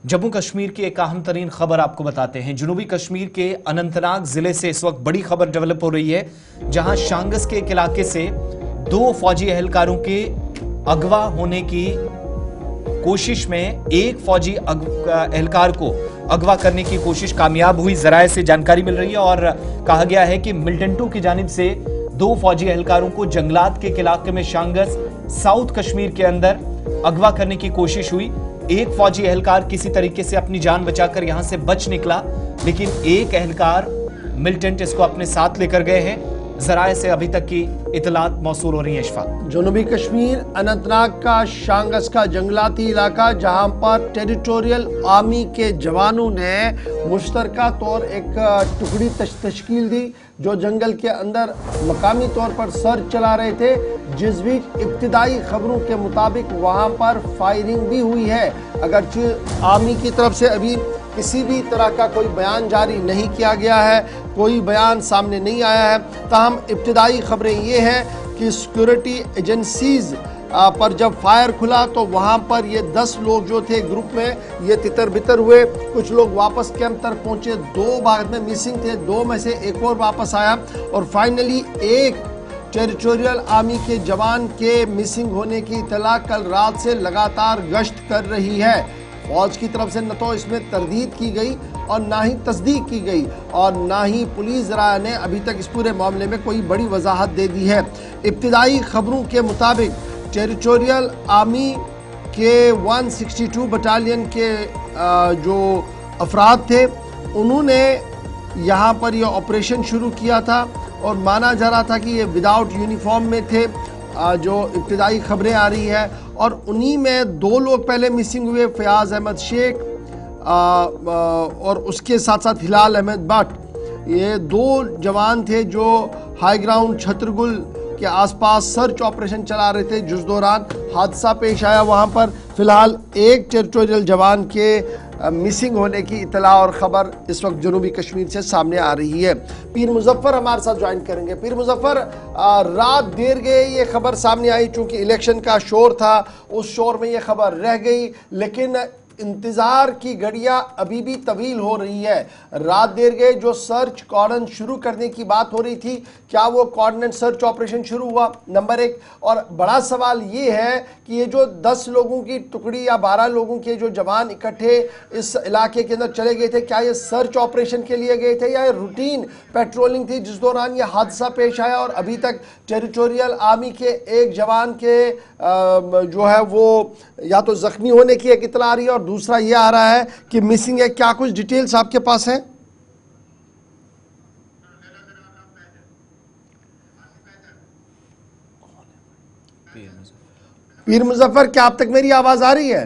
जम्मू कश्मीर की एक अहम तरीन खबर आपको बताते हैं। जनूबी कश्मीर के अनंतनाग जिले से इस वक्त बड़ी खबर डेवलप हो रही है, जहां शांगस के एक इलाके से 2 फौजी एहलकारों के अगवा होने की कोशिश में एक फौजी एहलकार को अगवा करने की कोशिश कामयाब हुई। जराये से जानकारी मिल रही है और कहा गया है कि मिलिटेंटों की जानिब से 2 फौजी एहलकारों को जंगलात के इलाके में शांगस साउथ कश्मीर के अंदर अगवा करने की कोशिश हुई। एक फौजी एहलकार किसी तरीके से अपनी जान बचाकर यहां से बच निकला, लेकिन एक एहलकार मिलिटेंट इसको अपने साथ लेकर गए हैं। जराये से अभी तक की इतलात मौसूल हो रही है। इशफाक, जनूबी कश्मीर अनंतनाग का शांगस का जंगलाती इलाका, जहां पर टेरिटोरियल आर्मी के जवानों ने मुश्तरका तौर एक टुकड़ी तश्कील दी जो जंगल के अंदर मकामी तौर पर सर्च चला रहे थे, जिस बीच इब्तिदाई खबरों के मुताबिक वहां पर फायरिंग भी हुई है। अगरचे आर्मी की तरफ से अभी किसी भी तरह का कोई बयान जारी नहीं किया गया है, कोई बयान सामने नहीं आया है, ताहम इब्तिदाई खबरें ये हैं कि सिक्योरिटी एजेंसीज पर जब फायर खुला तो वहाँ पर ये 10 लोग जो थे ग्रुप में ये तितर बितर हुए। कुछ लोग वापस कैंप तक पहुँचे, 2 बाद में मिसिंग थे, 2 में से एक और वापस आया और फाइनली एक टेरिटोरियल आर्मी के जवान के मिसिंग होने की इतला कल रात से लगातार गश्त कर रही है। फौज की तरफ से न तो इसमें तरदीद की गई और ना ही तस्दीक की गई और ना ही पुलिस ज़राया ने अभी तक इस पूरे मामले में कोई बड़ी वजाहत दे दी है। इब्तिदाई खबरों के मुताबिक टेरिटोरियल आर्मी के 162 बटालियन के जो अफराद थे उन्होंने यहाँ पर यह ऑपरेशन शुरू किया था और माना जा रहा था कि ये विदाउट यूनिफॉर्म में थे, जो इब्तिदाई खबरें आ रही है। और उन्हीं में 2 लोग पहले मिसिंग हुए, फयाज अहमद शेख और उसके साथ साथ हिलाल अहमद भट्ट। ये 2 जवान थे जो हाई ग्राउंड छतरगुल के आसपास सर्च ऑपरेशन चला रहे थे, जिस दौरान हादसा पेश आया। वहाँ पर फिलहाल एक टेरिटोरियल जवान के मिसिंग होने की इतला और ख़बर इस वक्त जनूबी कश्मीर से सामने आ रही है। पीर मुजफ्फर हमारे साथ ज्वाइन करेंगे। पीर मुजफ्फर, रात देर गए ये खबर सामने आई, चूँकि इलेक्शन का शोर था, उस शोर में ये खबर रह गई, लेकिन इंतज़ार की घड़ियां अभी भी तवील हो रही है। रात देर गए जो सर्च कॉर्डन शुरू करने की बात हो रही थी, क्या वो कॉर्डिनेट सर्च ऑपरेशन शुरू हुआ? नंबर 1। और बड़ा सवाल ये है कि ये जो 10 लोगों की टुकड़ी या 12 लोगों के जो जवान इकट्ठे इस इलाके के अंदर चले गए थे, क्या ये सर्च ऑपरेशन के लिए गए थे या ये रूटीन पेट्रोलिंग थी जिस दौरान ये हादसा पेश आया? और अभी तक टेरिटोरियल आर्मी के एक जवान के जो है वो या तो जख्मी होने की एक इतला आ रही है और दूसरा ये आ रहा है कि मिसिंग है। क्या कुछ डिटेल्स आपके पास है? पीर मुजफ्फर, क्या आप तक मेरी आवाज आ रही है?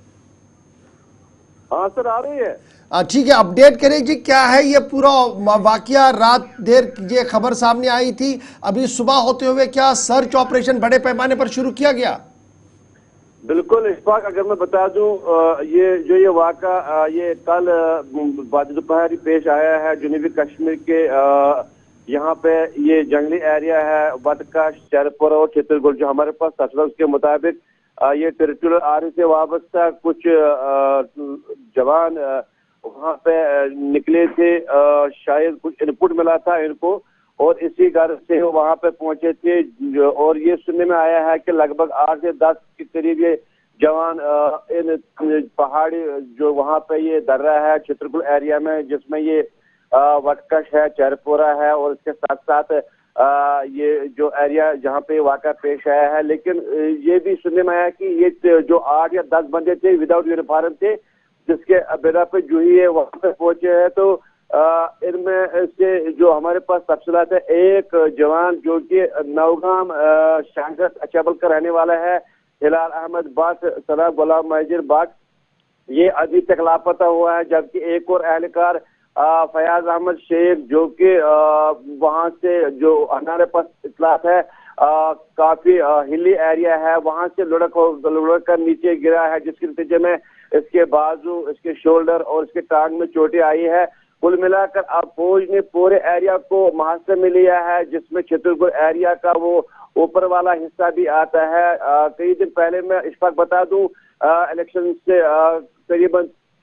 हाँ सर, आ रही है। ठीक है, अपडेट करें जी, क्या है ये पूरा वाकया? रात देर ये खबर सामने आई थी, अभी सुबह होते हुए क्या सर्च ऑपरेशन बड़े पैमाने पर शुरू किया गया? बिल्कुल इशफाक, अगर मैं बता दूं, ये वाक़ा ये कल बाद दोपहर पेश आया है जनूबी कश्मीर के यहाँ पे ये जंगली एरिया है बदकाश, चरपुर और चित्रगुल जो हमारे पास तस्वीर उसके मुताबिक ये टेरिटोरियल आर्मी से वाबस्ता कुछ जवान वहाँ पे निकले थे। शायद कुछ इनपुट मिला था इनको और इसी घर से वहां पे पहुंचे थे। और ये सुनने में आया है कि लगभग 8 से 10 के करीब ये जवान इन पहाड़ी जो वहां पे ये दर्रा है चित्रकूट एरिया में, जिसमें ये वटकश है, चरपोरा है और इसके साथ साथ ये जो एरिया जहाँ पे वाक़ा पेश आया है। लेकिन ये भी सुनने में आया कि ये जो 8 या 10 बंदे थे विदाउट यूनिफॉर्म थे, जिसके बिना पे जो ही है वहां पे पहुंचे हैं। तो इनमें से जो हमारे पास तफसीलात है, एक जवान जो कि नौगाम शांगस अचबल का रहने वाला है, हिलाल अहमद भट्ट, सलाह गुलाम महजिर भट्ट, ये अभी तक लापता हुआ है। जबकि एक और एहलकार फयाज अहमद शेख जो कि वहां से जो हमारे पास इतलात है काफी हिली एरिया है, वहां से लुढ़क कर नीचे गिरा है, जिसके नतीजे में इसके बाजू, इसके शोल्डर और इसके टांग में चोटें आई है। कुल मिलाकर अब फौज ने पूरे एरिया को मुहासे में लिया है, जिसमें चित्रगुल एरिया का वो ऊपर वाला हिस्सा भी आता है। कई दिन पहले मैं इस पर बता दूं, इलेक्शन से करीबन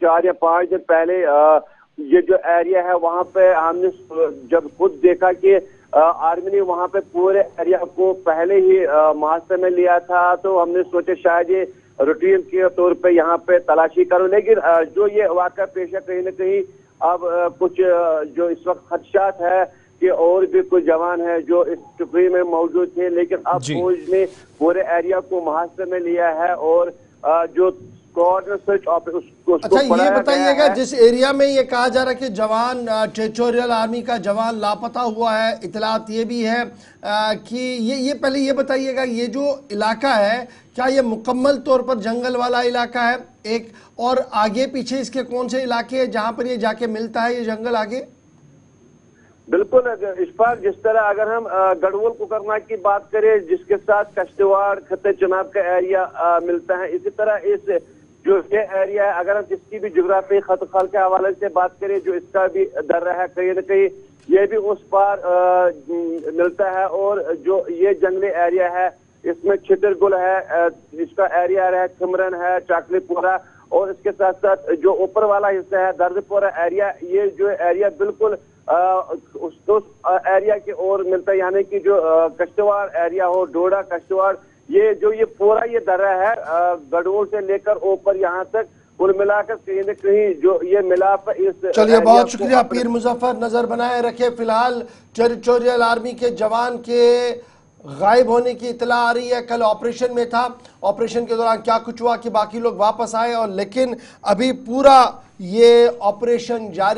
4 या 5 दिन पहले ये जो एरिया है वहां पे हमने जब खुद देखा कि आर्मी ने वहां पे पूरे एरिया को पहले ही मुहासे में लिया था, तो हमने सोचा शायद ये रूटीन के तौर पे यहाँ पे तलाशी करूं। लेकिन जो ये वाक़या पेश है, कहीं ना कहीं अब कुछ जो इस वक्त खदशात है कि और भी कुछ जवान है जो इस टुकड़ी में मौजूद थे, लेकिन अब फौज ने पूरे एरिया को मुहासे में लिया है और जो सर्च उसको अच्छा, ये बताइएगा, जिस एरिया में ये कहा जा रहा है कि जवान टेरिटोरियल आर्मी का जवान लापता हुआ है, इतलात ये भी है कि ये पहले ये बताइएगा, ये जो इलाका है क्या ये मुकम्मल तौर पर जंगल वाला इलाका है एक, और आगे पीछे इसके कौन से इलाके हैं जहां पर ये जाके मिलता है ये जंगल आगे? बिल्कुल इशफाक, जिस तरह अगर हम गढ़वाल कुकरना की बात करें जिसके साथ कश्तवाड़ खत्ते चनाब का एरिया मिलता है, इसी तरह इस जो ये एरिया है अगर हम इसकी भी जोग्राफी खत खल के हवाले से बात करें, जो इसका भी दर है कहीं ना कहीं ये भी उस पार मिलता है। और जो ये जंगली एरिया है इसमें छितरगुल है, इसका एरिया है खमरन है, चाकलीपुरा, और इसके साथ साथ जो ऊपर वाला हिस्सा है दर्दपुरा एरिया, ये जो एरिया बिल्कुल उस एरिया की ओर मिलता है, यानी कि जो कश्तवाड़ एरिया हो, डोडा कश्तवाड़, ये जो ये पूरा ये दर्रा है गढ़वाल से लेकर ऊपर यहाँ तक कुल मिलाकर कहीं न कहीं जो ये मिलाप इस। चलिए, बहुत शुक्रिया पीर मुजफ्फर, नजर बनाए रखे। फिलहाल टेरिटोरियल आर्मी के जवान के गायब होने की इतला आ रही है, कल ऑपरेशन में था, ऑपरेशन के दौरान क्या कुछ हुआ कि बाकी लोग वापस आए, और लेकिन अभी पूरा ये ऑपरेशन जारी